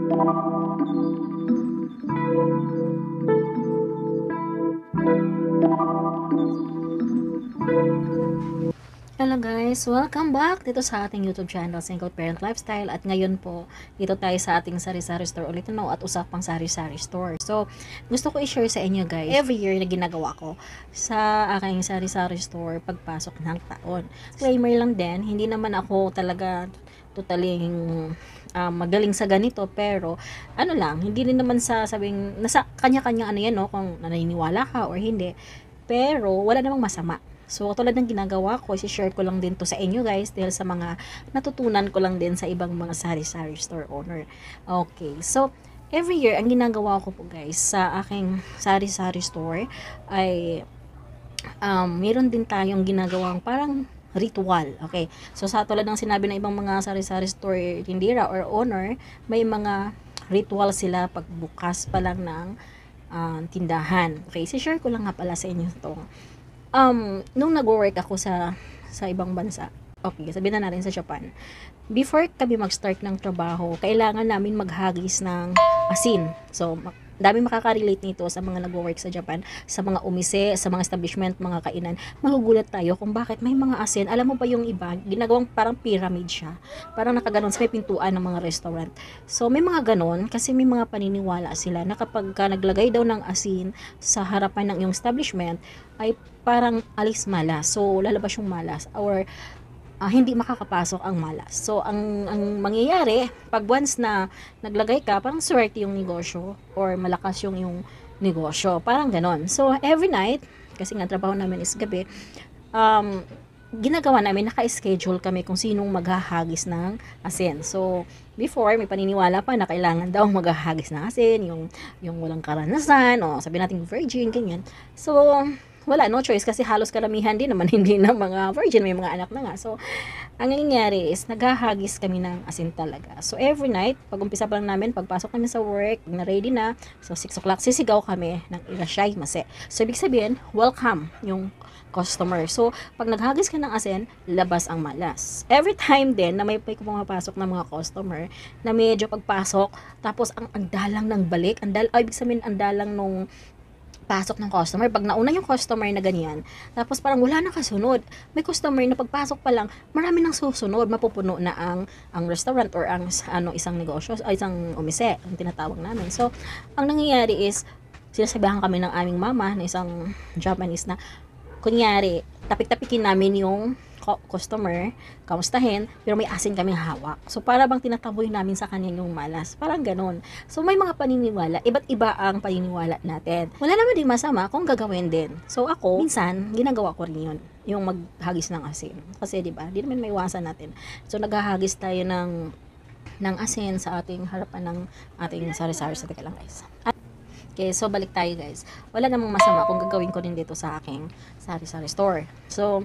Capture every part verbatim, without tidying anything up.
Hello guys! Welcome back dito sa ating YouTube channel, Single Parent Lifestyle. At ngayon po, dito tayo sa ating sari-sari store ulit no, at usapang sari-sari store. So, gusto ko i-share sa inyo guys, every year na ginagawa ko sa aking sari-sari store pagpasok ng taon. Disclaimer lang din, hindi naman ako talaga totaling um, magaling sa ganito, pero ano lang, hindi rin naman sa sabing, nasa kanya-kanya ano yan no, kung naniniwala ka or hindi. Pero, wala namang masama. So, tulad ng ginagawa ko, i-share ko lang din to sa inyo guys dahil sa mga natutunan ko lang din sa ibang mga sari-sari store owner. Okay, so, every year, ang ginagawa ko po guys sa aking sari-sari store ay um, meron din tayong ginagawang parang ritual. Okay, so sa tulad ng sinabi ng ibang mga sari-sari store tindera or owner, may mga ritual sila pagbukas pa lang ng uh, tindahan. Okay, i-share ko lang nga pala sa inyo itong Um, nung nag-work ako sa sa ibang bansa, okay, sabihin na natin sa Japan, before kami mag-start ng trabaho, kailangan namin maghagis ng asin. So, dami makaka-relate nito sa mga nag-work sa Japan, sa mga umise, sa mga establishment, mga kainan. Magugulat tayo kung bakit may mga asin. Alam mo ba yung iba, ginagawang parang pyramid siya. Parang nakaganon sa may pintuan ng mga restaurant. So, may mga ganon kasi may mga paniniwala sila na kapag ka naglagay daw ng asin sa harapan ng iyong establishment, ay parang alis malas. So, lalabas yung malas. Or, uh, hindi makakapasok ang malas. So, ang, ang mangyayari, pag once na naglagay ka, parang swerte yung negosyo or malakas yung yung negosyo. Parang ganon. So, every night, kasi nga trabaho namin is gabi, um, ginagawa namin, naka-schedule kami kung sinong maghahagis ng asin. So, before, may paniniwala pa na kailangan daw maghahagis ng asin, yung, yung walang karanasan, o sabi natin virgin, ganyan. So, wala, no choice kasi halos karamihan din naman hindi na mga virgin, may mga anak na nga. So, ang nangyayari is naghahagis kami ng asin talaga. So, every night, pag umpisa pa lang namin, pagpasok namin sa work, na ready na, so six o'clock, sisigaw kami ng irashay mase. So, ibig sabihin, welcome yung customer. So, pag naghagis ka ng asin, labas ang malas. Every time din na may pumapasok ng mga customer na medyo pagpasok, tapos ang, ang dalang ng balik, ang dal, ay, ibig sabihin, ang dalang nung pasok ng customer, pag nauna yung customer na ganyan, tapos parang wala na kasunod, may customer na pagpasok pa lang, marami nang susunod, mapupuno na ang ang restaurant or ang ano isang negosyo, ay isang umise, ang tinatawag namin. So, ang nangyayari is, sinasabihan kami ng aming mama na isang Japanese na, kunyari, tapik-tapikin namin yung customer, kamustahin, pero may asin kaming hawak. So, para bang tinataboy namin sa kanya yung malas. Parang ganun. So, may mga paniniwala. Iba't iba ang paniniwala natin. Wala naman din masama kung gagawin din. So, ako, minsan, ginagawa ko rin yun. Yung maghagis ng asin. Kasi, di ba, di naman may iwasan natin. So, naghahagis tayo ng, ng asin sa ating harapan ng ating sari-sari. Sa teka lang, guys. Okay, so balik tayo guys. Wala namang masama kung gagawin ko din dito sa aking sari-sari store. So,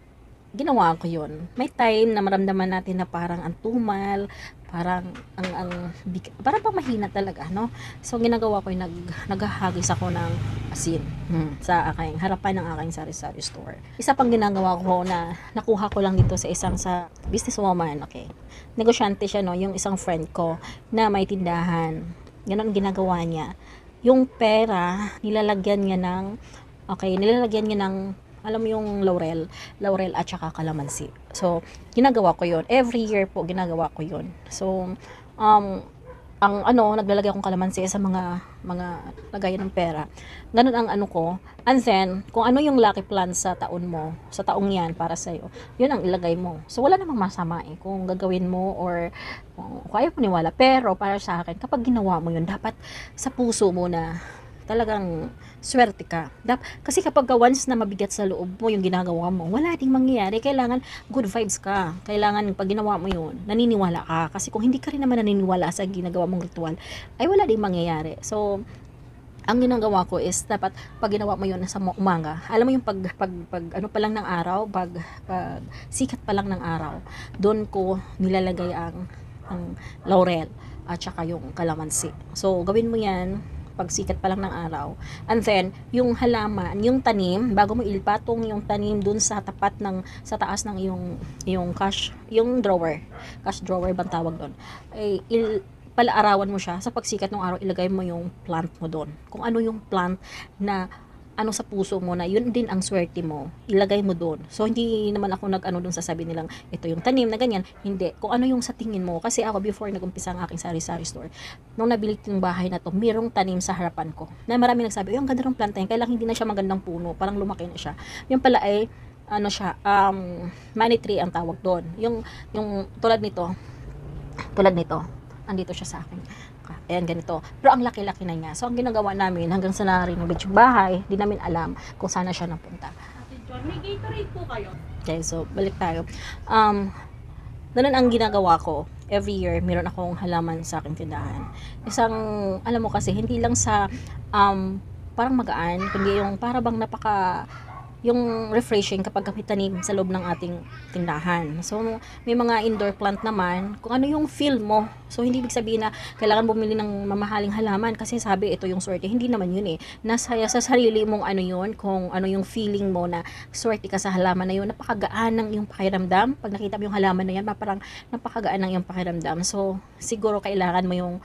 ginawa ko yun. May time na maramdaman natin na parang ang tumal, parang ang, ang parang pang mahina talaga, no? So, ginagawa ko yung nag, naghahagis ako ng asin hmm, sa aking harapan ng aking sari-sari store. Isa pang ginagawa ko na nakuha ko lang dito sa isang sa businesswoman, okay? Negosyante siya, no? Yung isang friend ko na may tindahan. Ganon ginagawa niya. Yung pera, nilalagyan niya ng, okay, nilalagyan niya ng, alam mo yung laurel, laurel at saka kalamansi. So, ginagawa ko yun. Every year po, ginagawa ko yun. So, um, ang ano, naglalagay akong kalamansi sa mga, mga lagayan ng pera. Ganun ang ano ko. And then, kung ano yung lucky plan sa taon mo, sa taong yan, para sa'yo, yun ang ilagay mo. So, wala namang masama eh, kung gagawin mo or kung ayaw paniwala. Pero, para sa akin, kapag ginawa mo yun, dapat sa puso mo na talagang swerte ka. Dap, kasi kapag once na mabigat sa loob mo yung ginagawa mo, wala ding mangyayari. Kailangan good vibes ka. Kailangan pag ginawa mo yun, naniniwala ka. Kasi kung hindi ka rin naman naniniwala sa ginagawa mong ritual, ay wala ding mangyayari. So, ang ginagawa ko is dapat pag ginawa mo yun sa umaga, alam mo yung pag, pag, pag ano pa lang ng araw, pag, pag sikat pa lang ng araw, doon ko nilalagay ang, ang laurel at saka yung kalamansi. So, gawin mo yan pagsikat pa lang ng araw. And then, yung halaman, yung tanim, bago mo ilpatong yung tanim dun sa tapat ng, sa taas ng yung, yung cash, yung drawer, cash drawer bang tawag doon, ay il, palaarawan mo siya sa pagsikat ng araw, ilagay mo yung plant mo doon. Kung ano yung plant na ano sa puso mo na yun din ang swerte mo, ilagay mo doon. So hindi naman ako nag-ano doon sasabi nilang ito yung tanim na ganyan, hindi. Kung ano yung sa tingin mo, kasi ako before nag-umpisa ang aking sari-sari store, nung nabili ko yung bahay na to, mayroong tanim sa harapan ko. Na marami nagsabi, "Yung ganda ng planta yan, kailangan hindi na siya magandang puno, parang lumaki na siya." Yung pala ay ano siya, um, money tree ang tawag doon. Yung yung tulad nito, tulad nito, andito siya sa akin. Ayan, ganito. Pero ang laki-laki na niya. So, ang ginagawa namin, hanggang sa na-renovate yung bahay, di namin alam kung saan na siya napunta. May Gatorade po kayo? Okay, so, balik tayo. Um, ganun ang ginagawa ko. Every year, meron akong halaman sa aking tindahan. Isang, alam mo kasi, hindi lang sa, um, parang magaan, kundi yung para bang napaka, yung refreshing kapag kami tanim sa loob ng ating tindahan. So, may mga indoor plant naman, kung ano yung feel mo. So, hindi ibig sabihin na kailangan bumili ng mamahaling halaman kasi sabi ito yung swerte. Hindi naman yun eh. Nasa sa sarili mong ano yun, kung ano yung feeling mo na swerte ka sa halaman na yun, napakagaan ng iyong pakiramdam. Pag nakita mo yung halaman na yan, parang napakagaan ng iyong pakiramdam. So, siguro kailangan mo yung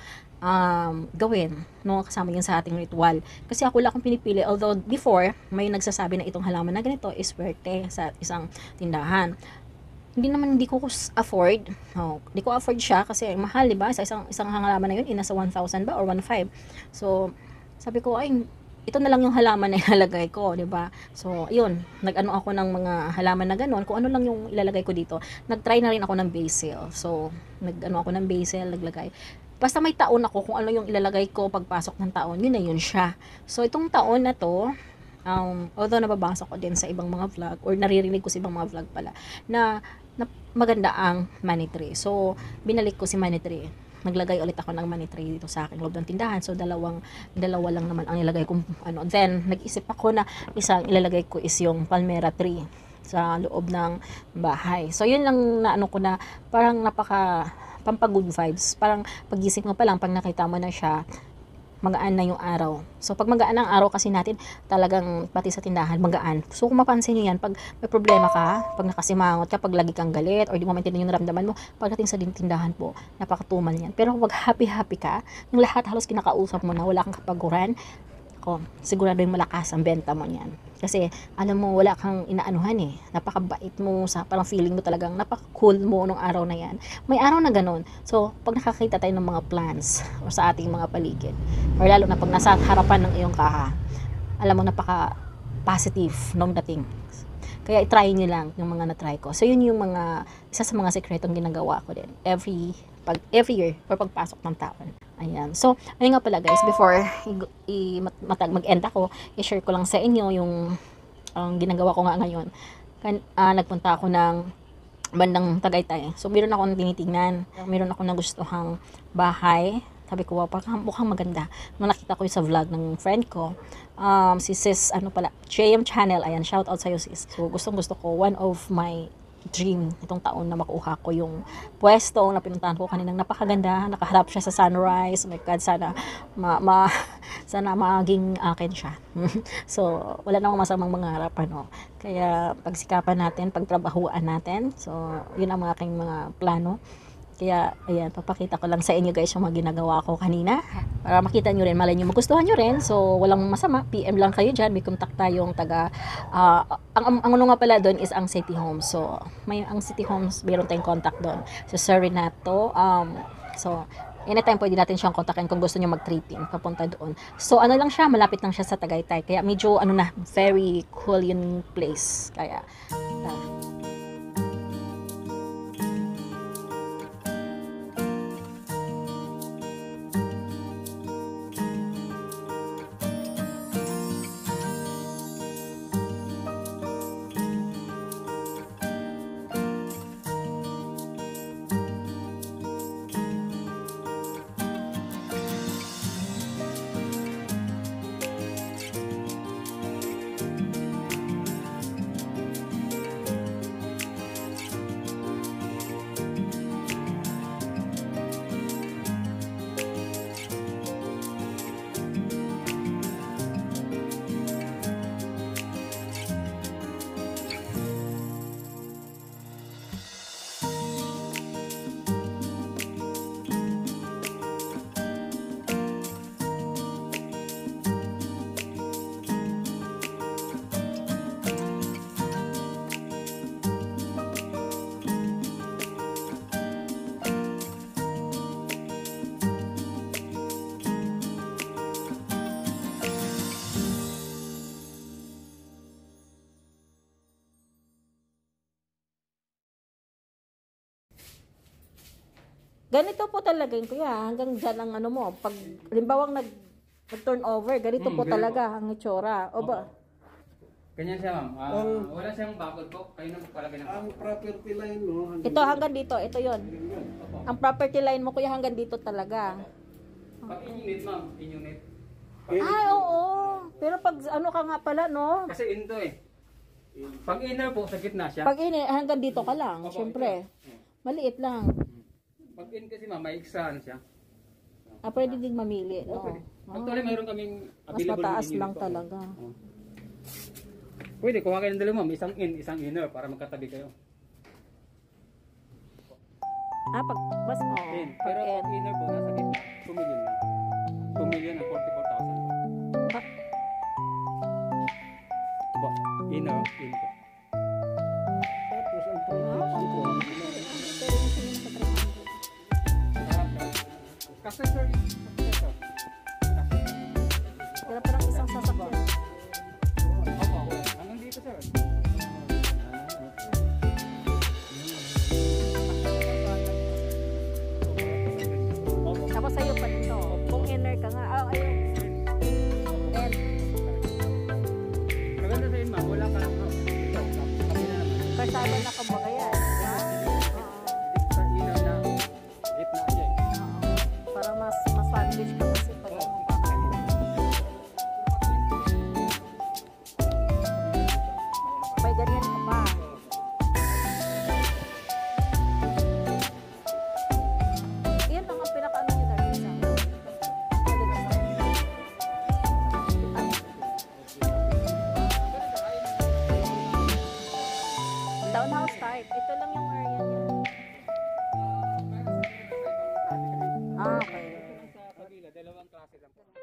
um, gawin, no, kasama yun sa ating ritual. Kasi ako wala akong pinipili, although before, may nagsasabi na itong halaman na ganito is swerte sa isang tindahan. Hindi naman, hindi ko afford, no, hindi ko afford siya kasi mahal, di ba? Sa isang, isang halaman na yun, inasa one thousand ba or one five. So, sabi ko, ay, ito na lang yung halaman na ilalagay ko, di ba? So, yun, nag-ano ako ng mga halaman na gano'n, kung ano lang yung ilalagay ko dito. Nag-try na rin ako ng basil. So, nag-ano ako ng basil, naglagay. Basta may taon ako kung ano yung ilalagay ko pagpasok ng taon, yun na yun siya. So, itong taon na to, um, although nababasa ko din sa ibang mga vlog, or naririnig ko sa ibang mga vlog pala, na, na maganda ang money tree. So, binalik ko si money tree. Naglagay ulit ako ng money tree dito sa aking loob ng tindahan. So, dalawang, dalawa lang naman ang ilalagay ko. Ano. Then, nag-isip ako na isang ilalagay ko is yung palmera tree sa loob ng bahay. So, yun lang na ano ko na parang napaka pampagood vibes. Parang pagising mo pa lang, pag nakita mo na siya, magaan na yung araw. So, pag magaan ang araw kasi natin, talagang pati sa tindahan, magaan. So, kung mapansin nyo yan, pag may problema ka, pag nakasimangot ka, pag lagi kang galit, or di mo maintindihan yung naramdaman mo, pagdating sa tindahan po, napakatumal yan. Pero pag happy-happy ka, yung lahat halos kinakausap mo na, wala kang kapaguran, ko, sigurado yung malakas ang benta mo niyan. Kasi, alam mo, wala kang inaanuhan eh. Napakabait mo, sa parang feeling mo talagang napaka-cool mo nung araw na yan. May araw na ganun. So, pag nakakita tayo ng mga plants o sa ating mga paligid, or lalo na pag nasa harapan ng iyong kaha, alam mo, napaka-positive nung dating. Kaya i-try nyo lang yung mga na-try ko. So, yun yung mga, isa sa mga sekretong ginagawa ko din. Every, pag, every year, or pagpasok ng taon. Ayan. So, ayun nga pala guys, before i, i matag mag-end ako, i-share ko lang sa inyo yung ang ginagawa ko nga ngayon. Kan, uh, nagpunta ako ng bandang Tagaytay. So, meron akong tinitingnan. Meron akong nagustuhang bahay. Sabi ko, wow, parang mukhang maganda. Nung nakita ko yung sa vlog ng friend ko, um, si sis, ano pala, J M Channel, ayan, shout out sa'yo sis. So, gustong gusto ko, one of my dream itong taon na makuha ko yung pwesto na pinuntahan ko kaninang napakaganda, nakaharap siya sa sunrise. Oh my God, sana ma, ma sana maging akin siya. So, wala namang masamang mangarap, ano. Kaya pagsikapan natin, pagtrabahuan natin. So, yun ang mga aking mga plano. Kaya, ayan, papakita ko lang sa inyo guys yung mga ginagawa ko kanina. Para makita nyo rin, malay nyo magustuhan nyo rin. So, walang masama. P M lang kayo dyan. May contact tayong taga, uh, ang, ang, ang ano nga pala doon is ang City Homes. So, may ang City Homes, meron tayong contact doon. So, Sir Renato, um, so, anytime pwede natin siyang kontakin kung gusto niyo mag-tripping papunta doon. So, ano lang siya, malapit lang siya sa Tagaytay. Kaya medyo, ano na, very cool yung place. Kaya, uh, Ganito po talaga yun, kuya. Hanggang dyan ang ano mo. Pag, limbawang nag, nag-turn over, ganito Hmm, po ganito. talaga ang itsura. O ba? Ganyan siya, ma'am. Ah, Oh. wala siyang bakod po. Kayo na palagay ng Ang property line, no? Ito hanggang dito, ito yon. Opo. Ang property line mo, kuya, hanggang dito talaga. Pag in-unit, ma'am. In-unit. Ay, oo. Pero pag ano ka nga pala, no? Kasi in to eh. Pag inner po, sa gitna siya. Pag ini, hanggang dito ka lang, Opo, syempre. ito. Maliit lang. Pag in kasi, ma'am, may iksahan siya. Ah, pwede din mamili. Oo, No? pwede. Ah, Actually, mayroon kaming mas available mataas in-unit lang po. talaga. Oo. Pwede, kuha kayo ng dalawa, ma'am. Isang in, isang inner para magkatabi kayo. Ah, pag, mas, oo. In. Pag Pero in. pag inner po, nasa gitna. two million lang. two million and forty-four thousand. Pa- Po. Inner, in po. Tapos ang Ah, property oo. ko, Pero yung tingin sa three hundred. Kasi sir, kasi sir. Pero parang isang sasakyan. Opo, opo. Hanggang dito sir. Opo. Tapos sa'yo pa dito. Kung inner ka nga. Ah, ayun. And, Maganda sa ma'am, wala ka lang dito. Kabila naman. kasama na kumbaga yan. Oo. Sa ilaw na gitna siya eh. Oo. Para mas, mas sandwich ka kasi pag ano pa. May ganyan ka pa. Yan lang ang pinaka-ano nyo dahil isa. Pwede na sa townhouse type. Ito lang yung area niya. Ah, okay. Sa kabila, dalawang klase lang po.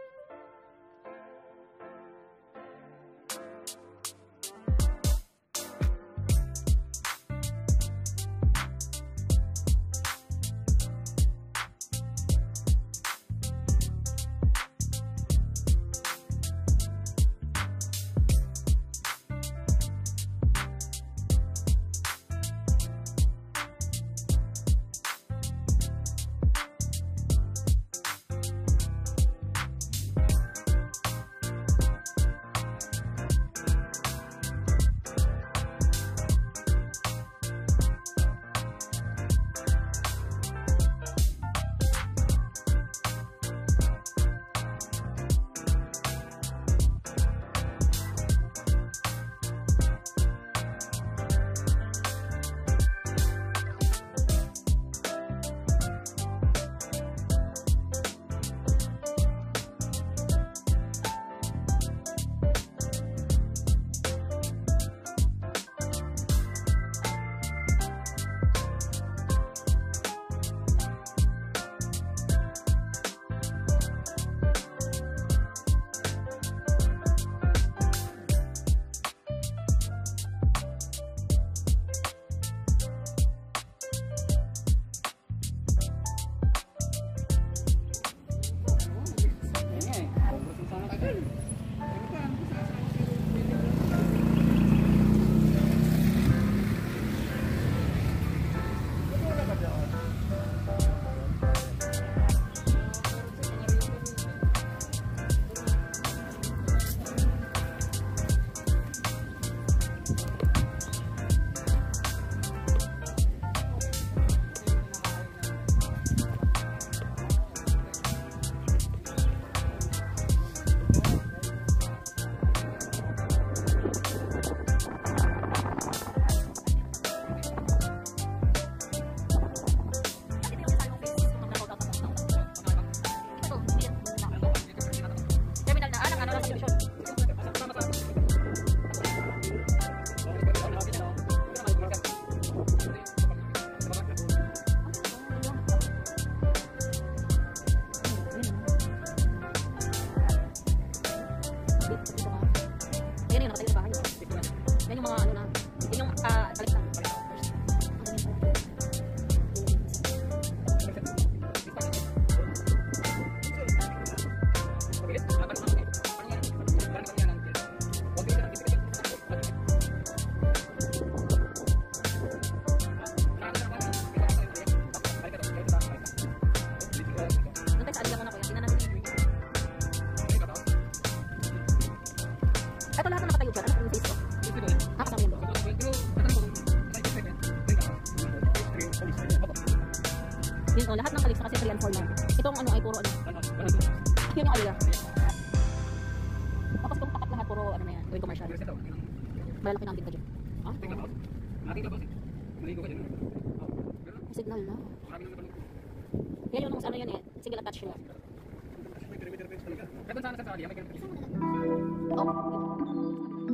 four nine. Itong ano ay puro ano. Yun yung alila. Tapos itong tapat lahat puro ano na yan. Gawin commercial. Malalaki na ang tigda dyan. Ah? Signal na. Yan yung ano yan eh. Single attach na. Kaya sana sa sali, may ganito. Oh.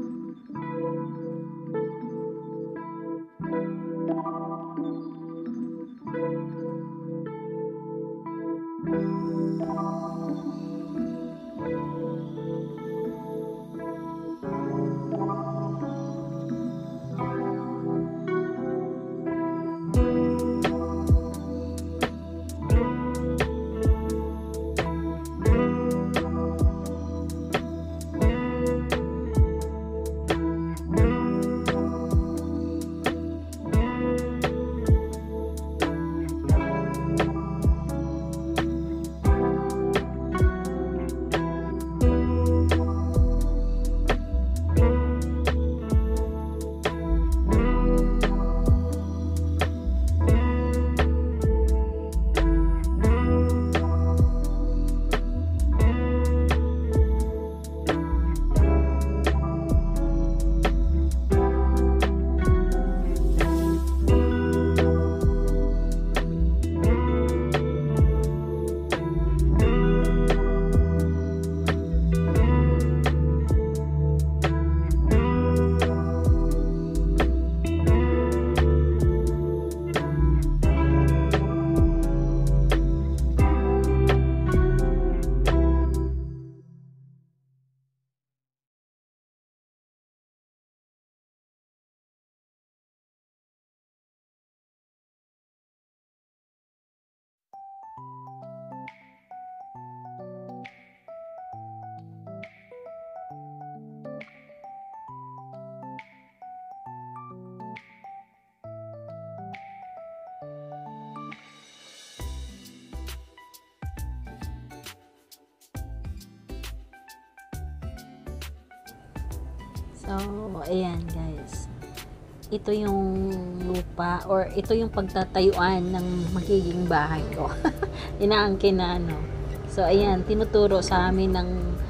So, ayan guys. Ito yung lupa or ito yung pagtatayuan ng magiging bahay ko. Inaangkin na ano. So, ayan, tinuturo sa amin ng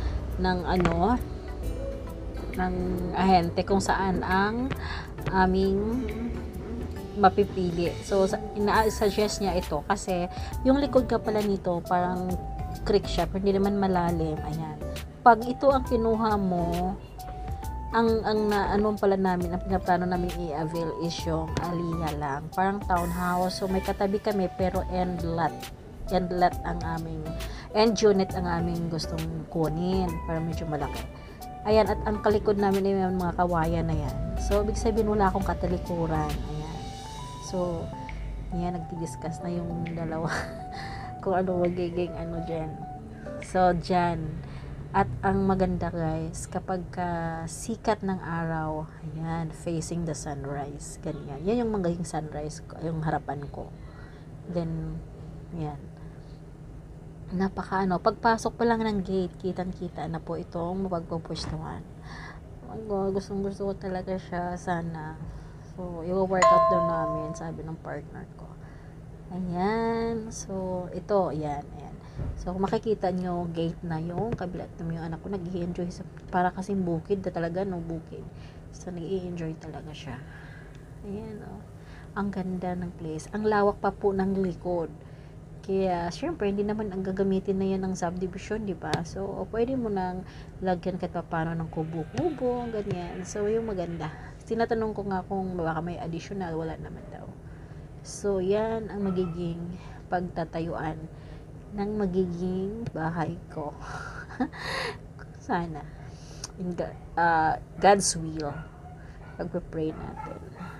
ng ano ng ahente kung saan ang aming mapipili. So, ina-suggest niya ito kasi yung likod ka pala nito parang creek siya, pero hindi naman malalim. Ayan. Pag ito ang kinuha mo, ang ang na ano pala namin ang pinaplano namin i-avail is yung aliyah lang, parang townhouse. So may katabi kami pero end lot end lot ang aming end unit ang aming gustong kunin para medyo malaki. Ayan, at ang kalikod namin ay may mga kawayan na yan. So ibig sabihin wala akong katalikuran. Ayan. So yan, nagdi-discuss na yung dalawa kung ano magiging ano dyan. So dyan. At ang maganda guys, kapag ka sikat ng araw, ayan, facing the sunrise, ganyan. Yan yung magiging sunrise, yung harapan ko. Then, yan. Napaka ano, pagpasok pa lang ng gate, kitang-kita na po itong mapagpupwestuhan. Oh my God, gustong gusto ko talaga siya, sana. So, i-workout daw namin, sabi ng partner ko. Ayan. So, ito, ayan, ayan. So, kung makikita nyo, gate na yung kabilat na yung anak ko, nag-i-enjoy sa, para kasing bukid na talaga, no, bukid. So, nag-i-enjoy talaga siya. Ayan, oh. Ang ganda ng place. Ang lawak pa po ng likod. Kaya, syempre, hindi naman ang gagamitin na yan ng subdivision, di ba? So, pwede mo nang lagyan kahit paano ng kubo-kubo, ganyan. So, yung maganda. Tinatanong ko nga kung baka may additional, wala naman daw. So, yan ang magiging pagtatayuan ng magiging bahay ko. Sana. In God, uh, God's will. Pagpe-pray natin.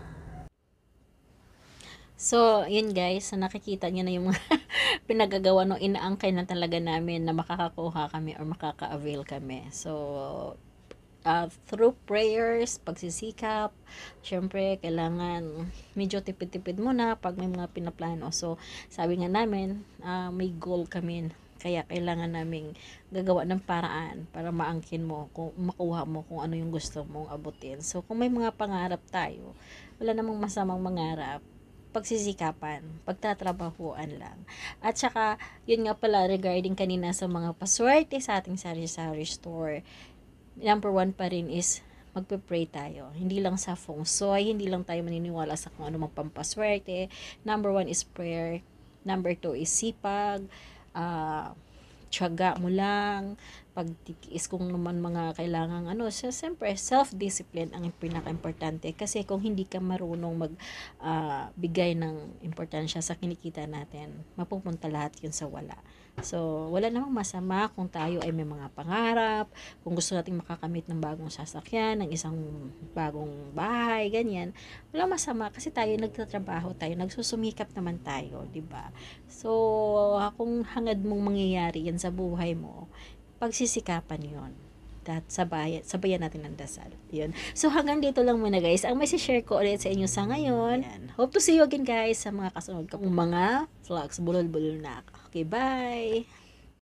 So, yun guys. So, nakikita nyo na yung mga pinagagawa no, inaangkay na talaga namin na makakakuha kami or makaka-avail kami. So, uh, through prayers, pagsisikap, syempre, kailangan medyo tipid-tipid muna pag may mga pinaplano. So, sabi nga namin, uh, may goal kami. Kaya, kailangan naming gagawa ng paraan para maangkin mo, kung makuha mo kung ano yung gusto mong abutin. So, kung may mga pangarap tayo, wala namang masamang mangarap. pagsisikapan, pagtatrabahuan lang. At saka, yun nga pala, regarding kanina sa mga paswerte sa ating sari-sari store, number one pa rin is, magpe-pray tayo. Hindi lang sa feng shui, hindi lang tayo maniniwala sa kung ano mang pampaswerte. Number one is prayer. Number two is sipag, ah, tiyaga mo lang, pagtitiis kung naman mga kailangan ano, so, siyempre self-discipline ang pinaka-importante kasi kung hindi ka marunong mag ah, bigay ng importansya sa kinikita natin, mapupunta lahat yun sa wala. So, wala namang masama kung tayo ay may mga pangarap, kung gusto nating makakamit ng bagong sasakyan, ng isang bagong bahay, ganyan. Wala masama kasi tayo nagtatrabaho tayo, nagsusumikap naman tayo, 'di ba? So, kung hangad mong mangyayari yan sa buhay mo, pagsisikapan yon. At sabay, sabayan natin ng dasal. Yun. So, hanggang dito lang muna guys. Ang may share ko ulit sa inyo sa ngayon. Yan. Hope to see you again guys sa mga kasunod kong mga vlogs. Bulol-bulol na ako. Okay, bye!